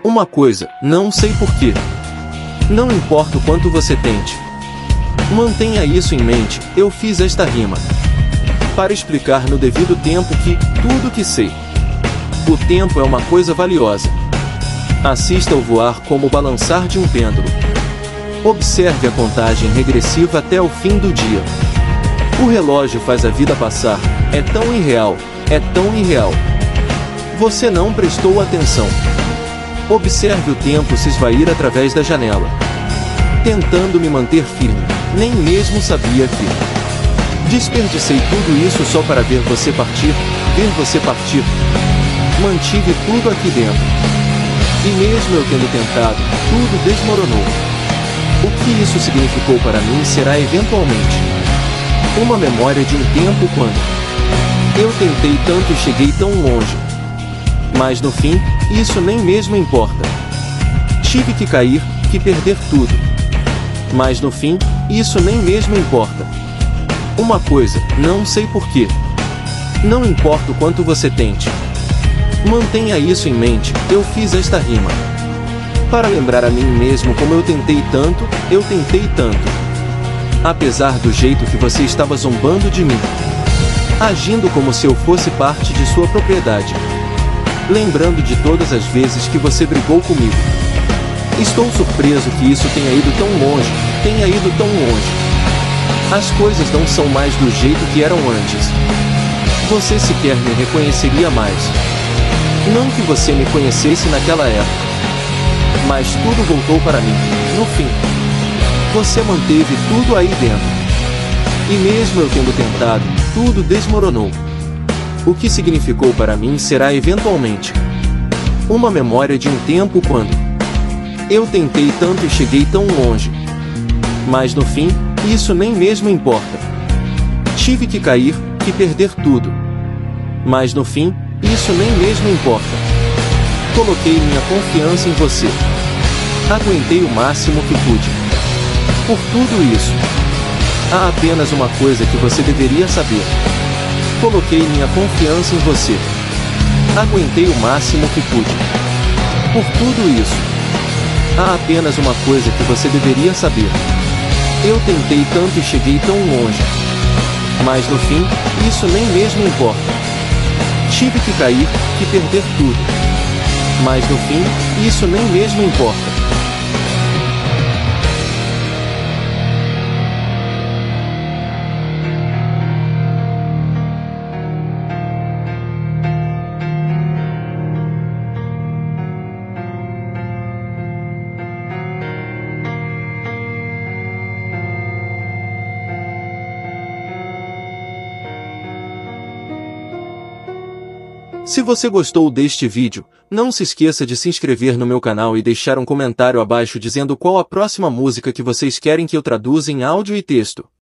Uma coisa, não sei porquê. Não importa o quanto você tente. Mantenha isso em mente, eu fiz esta rima para explicar no devido tempo que, tudo que sei. O tempo é uma coisa valiosa. Assista ao voar como o balançar de um pêndulo. Observe a contagem regressiva até o fim do dia. O relógio faz a vida passar, é tão irreal, é tão irreal. Você não prestou atenção. Observe o tempo se esvair através da janela, tentando me manter firme, nem mesmo sabia que desperdicei tudo isso só para ver você partir, ver você partir. Mantive tudo aqui dentro. E mesmo eu tendo tentado, tudo desmoronou. O que isso significou para mim será eventualmente uma memória de um tempo quando eu tentei tanto e cheguei tão longe. Mas no fim, isso nem mesmo importa. Tive que cair, que perder tudo. Mas no fim, isso nem mesmo importa. Uma coisa, não sei porquê. Não importa o quanto você tente. Mantenha isso em mente, eu fiz esta rima para lembrar a mim mesmo como eu tentei tanto, eu tentei tanto. Apesar do jeito que você estava zombando de mim, agindo como se eu fosse parte de sua propriedade. Lembrando de todas as vezes que você brigou comigo. Estou surpreso que isso tenha ido tão longe, tenha ido tão longe. As coisas não são mais do jeito que eram antes. Você sequer me reconheceria mais. Não que você me conhecesse naquela época. Mas tudo voltou para mim, no fim. Você manteve tudo aí dentro. E mesmo eu tendo tentado, tudo desmoronou. O que significou para mim será eventualmente uma memória de um tempo quando eu tentei tanto e cheguei tão longe. Mas no fim, isso nem mesmo importa. Tive que cair, que perder tudo. Mas no fim, isso nem mesmo importa. Coloquei minha confiança em você. Aguentei o máximo que pude. Por tudo isso, há apenas uma coisa que você deveria saber. Coloquei minha confiança em você. Aguentei o máximo que pude. Por tudo isso, há apenas uma coisa que você deveria saber. Eu tentei tanto e cheguei tão longe. Mas no fim, isso nem mesmo importa. Tive que cair, que perder tudo. Mas no fim, isso nem mesmo importa. Se você gostou deste vídeo, não se esqueça de se inscrever no meu canal e deixar um comentário abaixo dizendo qual a próxima música que vocês querem que eu traduza em áudio e texto.